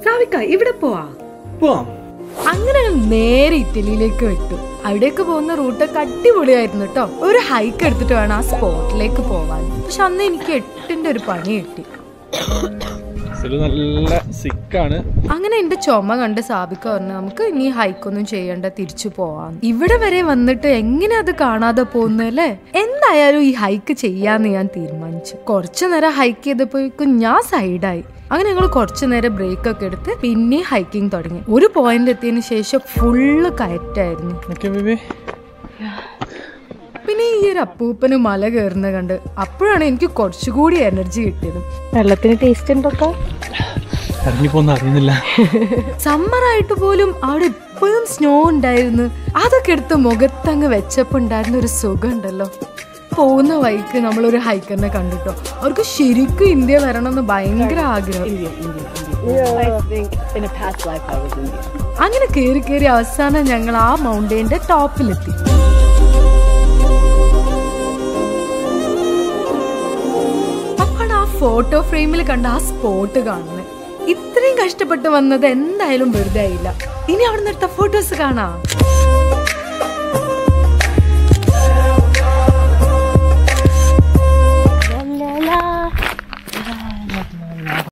സാവിക്ക ഇവിടെ പോവാം. അങ്ങനെ നേരെ ഇറ്റലിയിലേക്ക് വിട്ടു. അവിടേക്ക് പോകുന്ന റൂട്ടൊക്കെ അടിപൊളിയായിരുന്നു കേട്ടോ. ഒരു ഹൈക്ക് എടുത്തിട്ട് വേണം ആ സ്പോട്ടിലേക്ക് പോവാൻ. പക്ഷെ അന്ന് എനിക്ക് 8ന്റെ ഒരു പണി കിട്ടി. നല്ല സിക്കാണ്. അങ്ങനെ എന്റെ ചുമ കണ്ട് സാബിക്ക പറഞ്ഞു നമുക്ക് ഇനി ഹൈക്കൊന്നും ചെയ്യണ്ട, തിരിച്ചു പോവാം. ഇവിടെ വരെ വന്നിട്ട് എങ്ങനെ അത് കാണാതെ പോകുന്നല്ലേ? എന്തായാലും ഈ ഹൈക്ക് ചെയ്യാന്ന് ഞാൻ തീരുമാനിച്ചു. കുറച്ചു നേരം ഹൈക്ക് ചെയ്തപ്പോഴേക്കും ഞാൻ സൈഡായി. അങ്ങനെ ഞങ്ങൾ കുറച്ചു നേരം ബ്രേക്ക് ഒക്കെ എടുത്ത് പിന്നെ ഹൈക്കിംഗ് തുടങ്ങി. ഒരു പോയിന്റ് എത്തിയതിനു ശേഷം ഫുള്ള് കയറ്റായിരുന്നു. പിന്നെ ഈ ഒരു അപ്പൂപ്പന് മല കയറുന്ന കണ്ട് അപ്പോഴാണ് എനിക്ക് കുറച്ചുകൂടി എനർജി കിട്ടിയത്. വെള്ളത്തിന് ടേസ്റ്റ് ഉണ്ടൊക്കെ സമ്മർ ആയിട്ട് പോലും അവിടെ എപ്പോഴും സ്നോ ഉണ്ടായിരുന്നു. അതൊക്കെ എടുത്ത് മുഖത്തങ്ങ് വെച്ചപ്പോ ഉണ്ടായിരുന്ന ഒരു സുഖം ഉണ്ടല്ലോ. പോകുന്ന വഴിക്ക് നമ്മളൊരു ഹൈക്കറിനെ കണ്ടിട്ടോ. അവർക്ക് ശരിക്കും ഇന്ത്യ വരണമെന്ന് ഭയങ്കര ആഗ്രഹം. അങ്ങനെ കേറി കേറി അവസാനം ഞങ്ങൾ ആ മൗണ്ടൈന്റെ ടോപ്പിലെത്തി. അപ്പോഴാണ് ആ ഫോട്ടോ ഫ്രെയിമിൽ കണ്ട ആ സ്പോട്ട് കാണുന്നത്. ഇത്രയും കഷ്ടപ്പെട്ട് വന്നത് എന്തായാലും വെറുതെ ആയില്ല. ഇനി അവിടെ നിന്ന് എടുത്ത ഫോട്ടോസ് കാണാം.